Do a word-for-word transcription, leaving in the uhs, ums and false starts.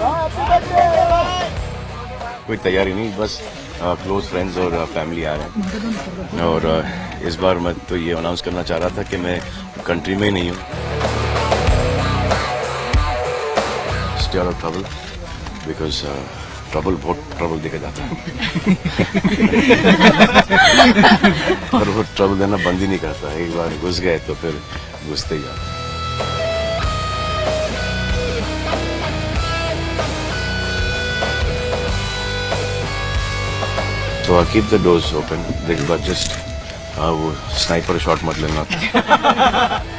कोई तैयारी नहीं, बस क्लोज फ्रेंड्स और फैमिली आ रहे हैं। और uh, इस बार मैं तो ये अनाउंस करना चाह रहा था कि मैं कंट्री में ही नहीं हूँ। Stay out of trouble, because trouble बहुत ट्रबल देखा जाता है। और वो ट्रबल देना बंद ही नहीं करता, एक बार घुस गए तो फिर घुसते ही जाते हैं। So I'll keep the doors open, but just uh, वो स्नाइपर शॉट मत लेना।